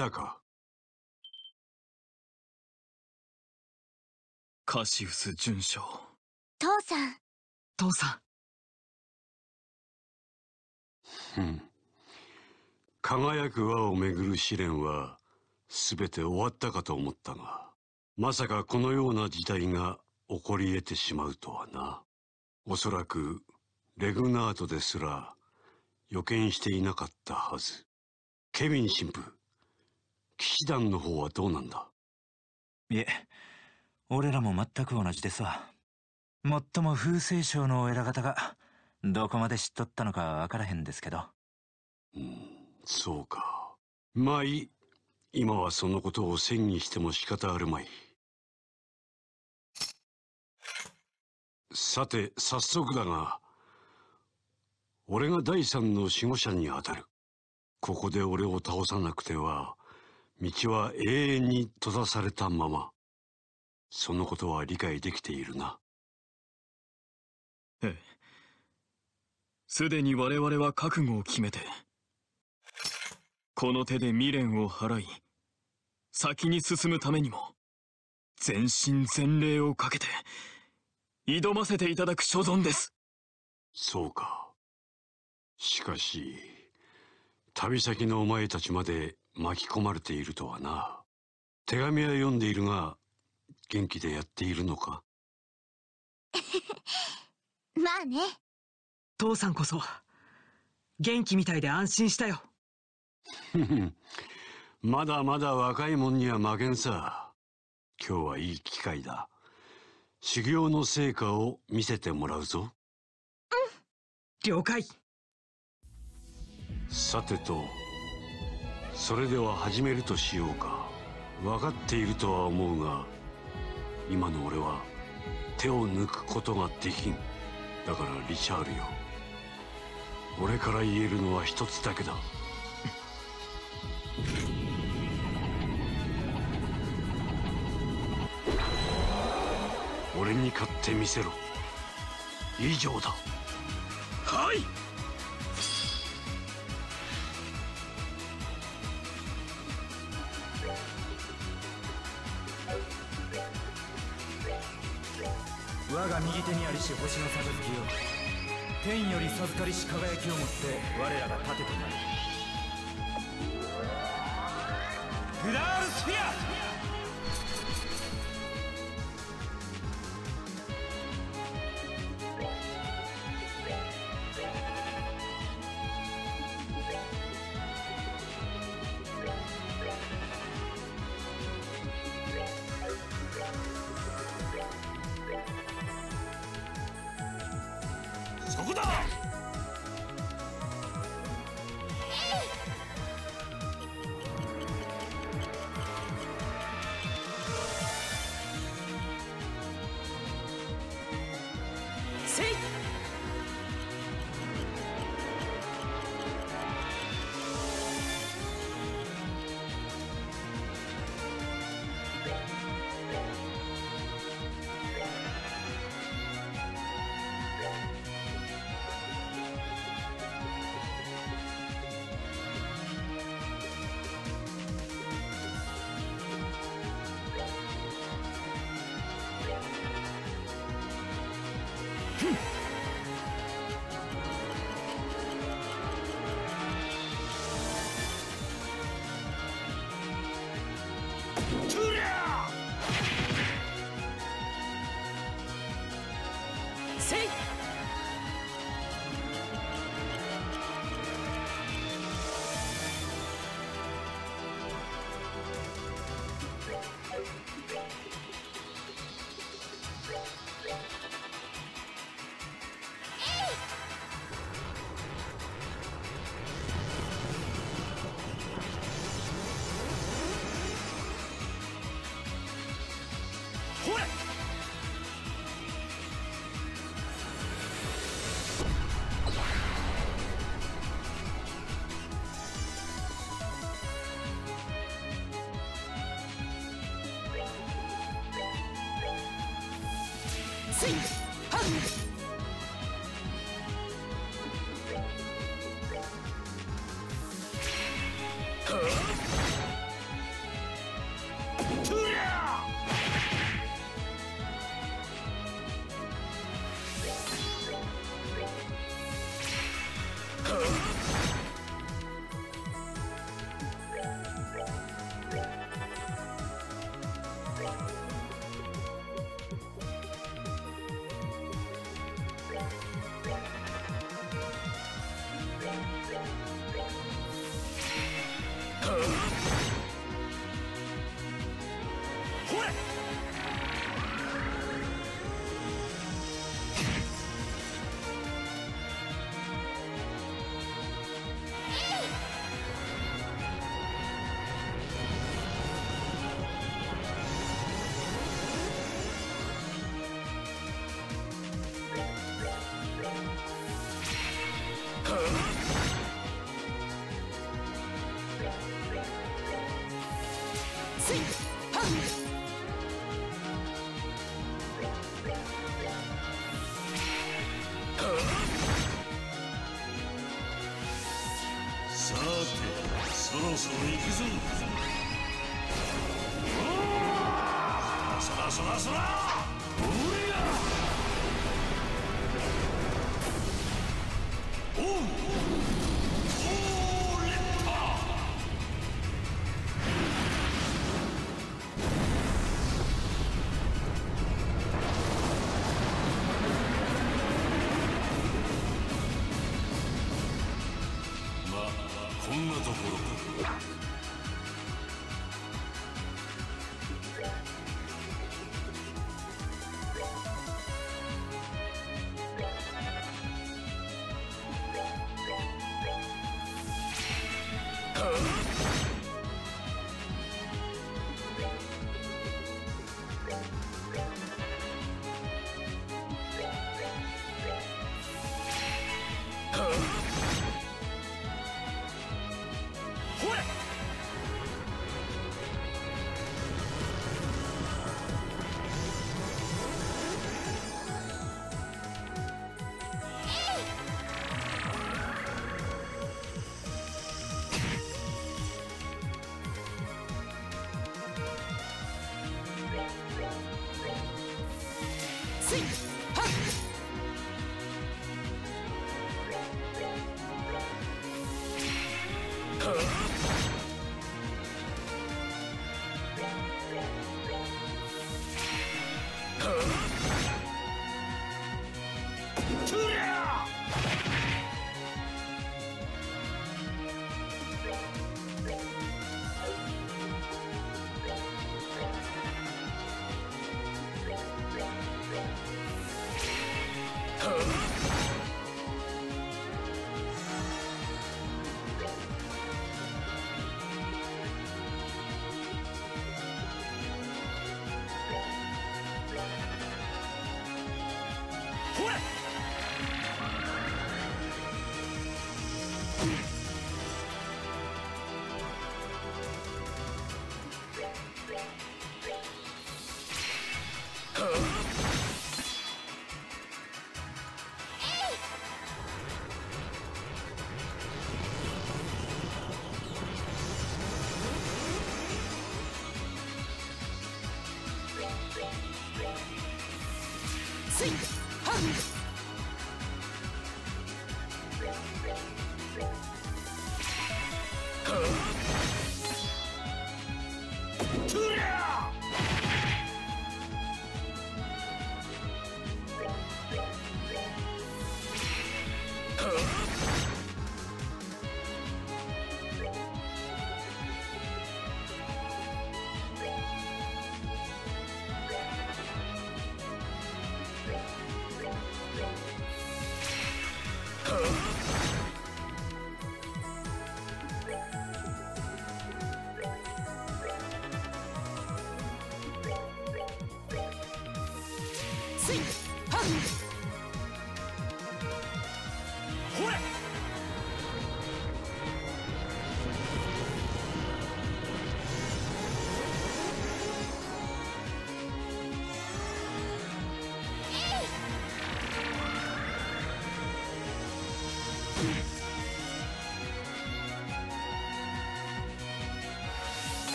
たか。 カシウス准将。 父さん。 父さん。輝く輪をめぐる試練は全て終わったかと思ったが、まさかこのような事態が起こり得てしまうとはな。おそらくレグナートですら予見していなかったはず。ケビン神父、騎士団の方はどうなんだ？ いえ、俺らも全く同じですわ。もっとも風星将のお偉方がどこまで知っとったのかわからへんですけど。 そうか。まあいい。今はそのことを詮議しても仕方あるまい。さて早速だが、俺が第三の守護者にあたる。ここで俺を倒さなくては道は永遠に閉ざされたまま。そのことは理解できているな。 ええ。すでに我々は覚悟を決めて、この手で未練を払い、先に進むためにも全身全霊をかけて挑ませていただく所存です。 そうか。しかし旅先のお前たちまで巻き込まれているとはな。手紙は読んでいるが元気でやっているのか？ まあね。 父さんこそ元気みたいで安心したよ。 まだまだ若いもんには負けんさ。今日はいい機会だ。修行の成果を見せてもらうぞ。 了解。 さてと、それでは始めるとしようか。分かっているとは思うが、今の俺は手を抜くことができん。だからリシャールよ、俺から言えるのは一つだけだ。俺に勝ってみせろ。以上だ。 はい。 我が右手にありし星の杯を天より授かりし輝きをもって我らが盾となる。グラールスフィア。 そこだ。 せい。 さてそろそろ行くぞ。そらそらそら俺がおうこんなところか。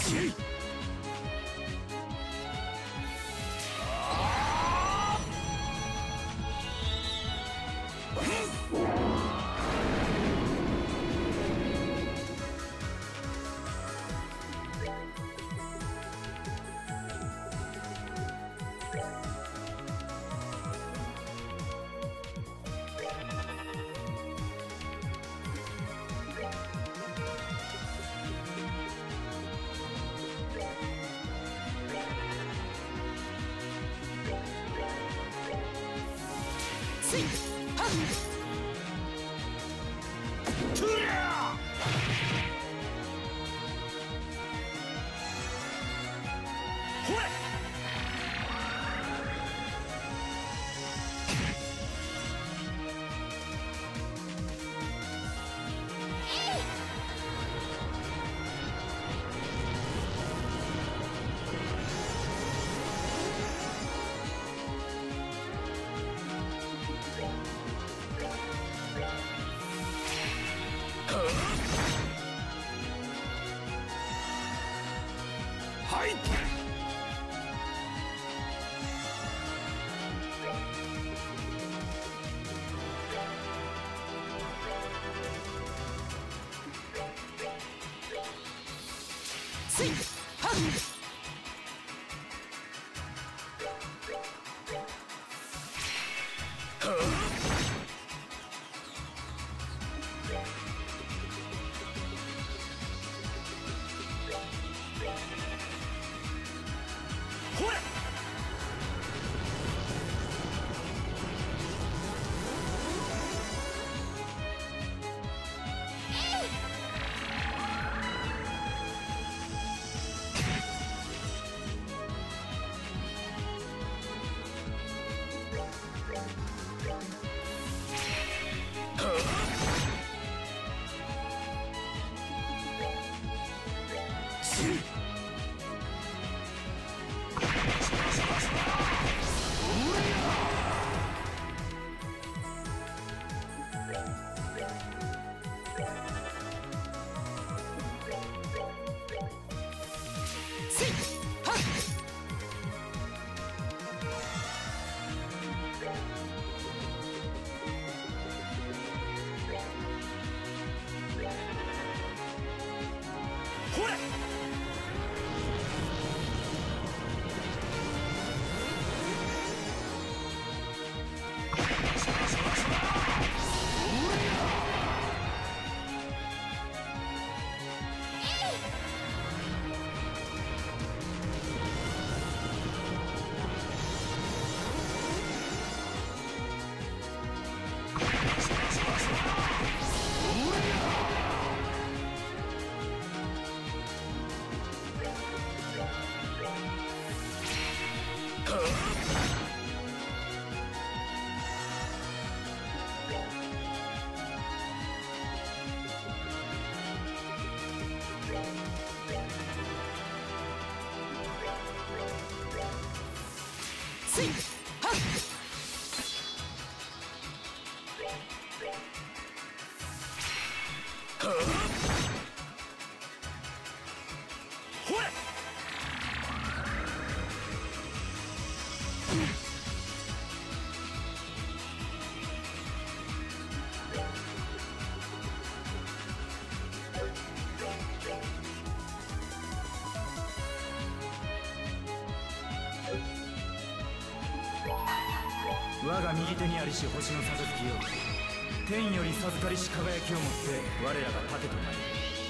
我が右手にありし星の杯よ、天より授かりし輝きをもって我らが盾となり、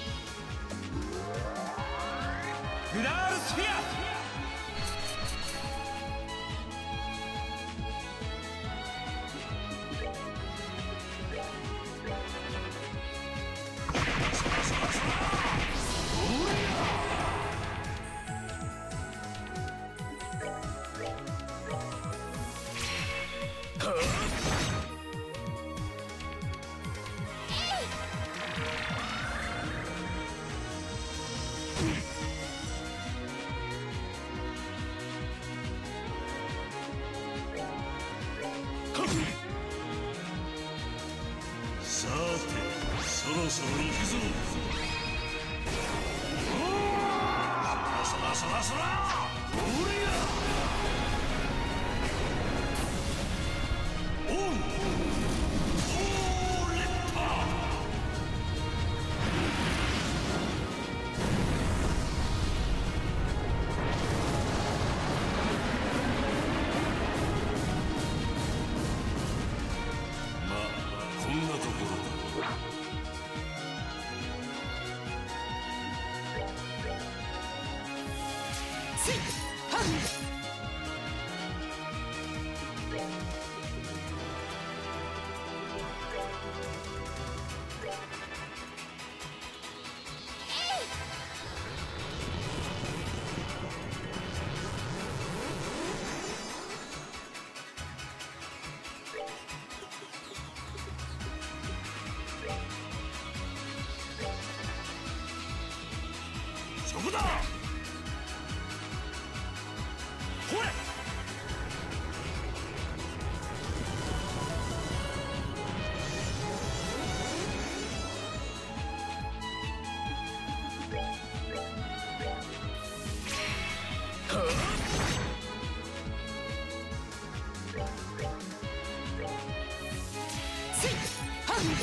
グダールスフィア。 さてそろそろ行くぞ。 そら俺がオンこんなところだ。せいはんそこだ。ほれ。せいはん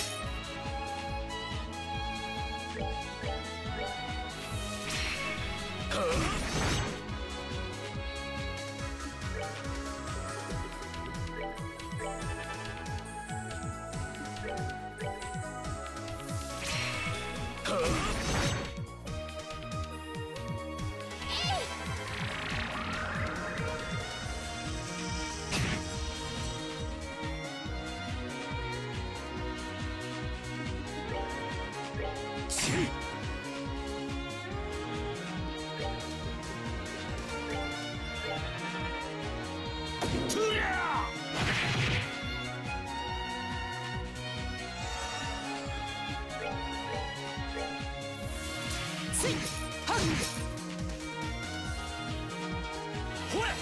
せいはんほれ。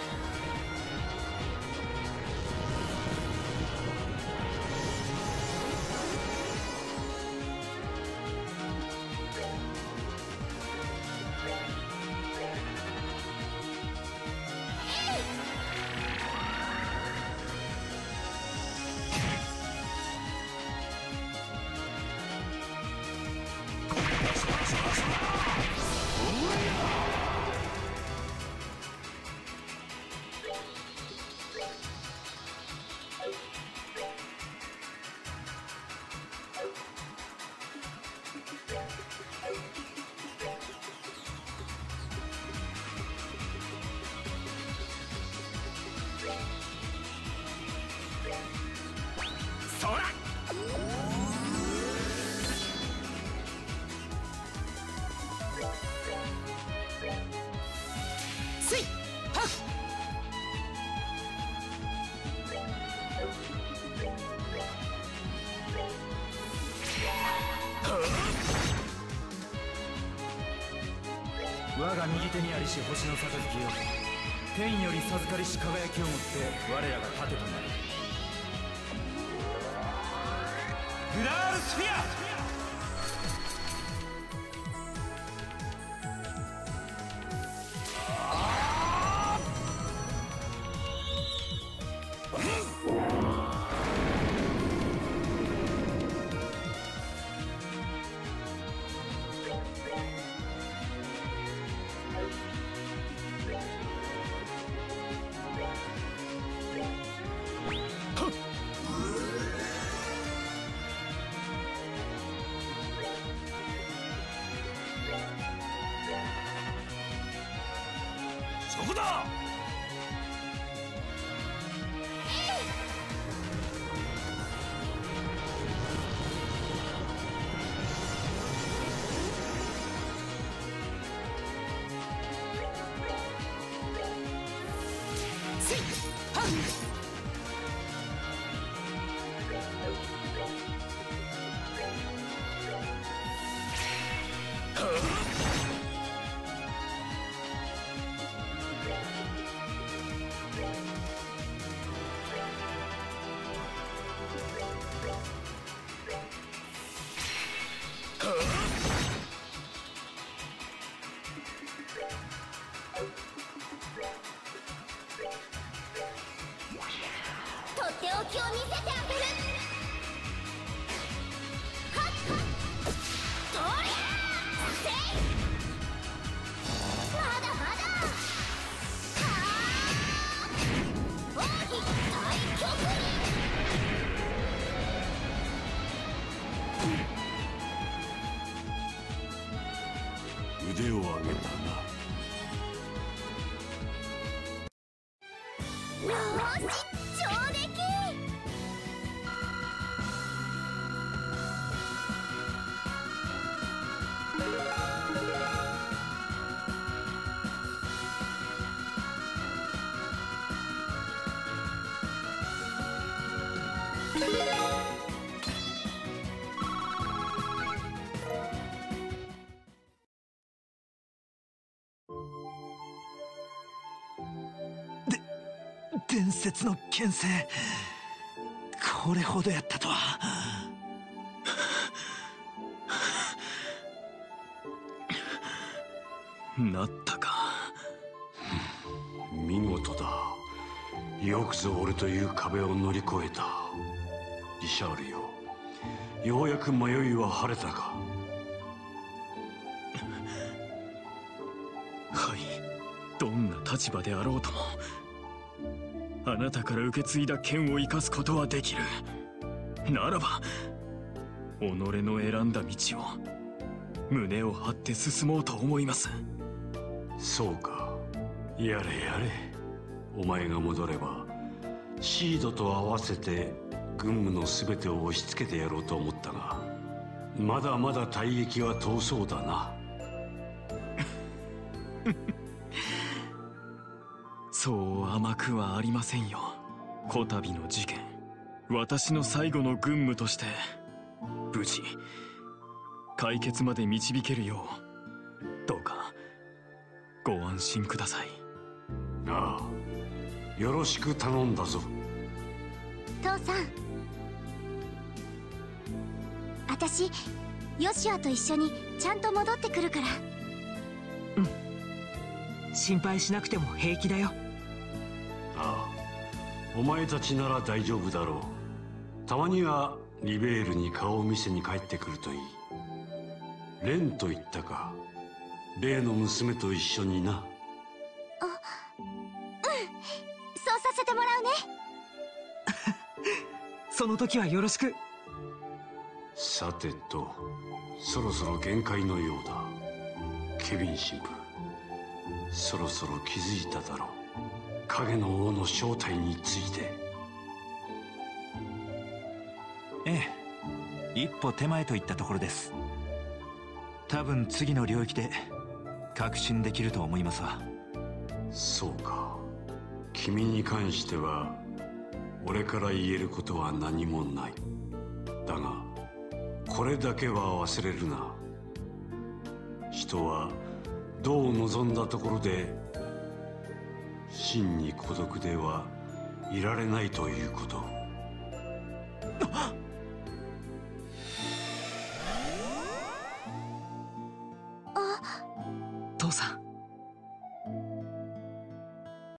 そら。せいはっ我が右手にありし星の杯よ、天より授かりし輝きをもって我らが盾となる。グラールスフィア。そこだ。せいはん撃を見せてあげる。はっどりゃーせい。まだまだ。はあ王妃太極腕を上げたな。 よーし上出来。 伝説の剣聖、これほどやったとは。 なったか。 見事だ。よくぞ俺という壁を乗り越えた。リシャールよ、ようやく迷いは晴れたか。 はい、どんな立場であろうともあなたから受け継いだ剣を生かすことはできる。ならば己の選んだ道を胸を張って進もうと思います。 そうか、やれやれ。お前が戻ればシードと合わせて軍務の全てを押し付けてやろうと思ったが、まだまだ大撃は遠そうだな。 そう甘くはありませんよ。こたびの事件、私の最後の軍務として無事解決まで導けるよう、どうかご安心ください。 ああ、よろしく頼んだぞ。 父さん、私ヨシュアと一緒にちゃんと戻ってくるから。 心配しなくても平気だよ。 ああ、お前たちなら大丈夫だろう。たまにはリベールに顔を見せに帰ってくるといい。レンと言ったか、例の娘と一緒にな。 そうさせてもらうね。 その時はよろしく。 さてと、そろそろ限界のようだ。ケビン神父、そろそろ気づいただろう。影の王の正体について。 ええ、一歩手前といったところです。多分次の領域で確信できると思いますわ。 そうか。君に関しては俺から言えることは何もない。だがこれだけは忘れるな。人はどう望んだところで真に孤独ではいられないということ。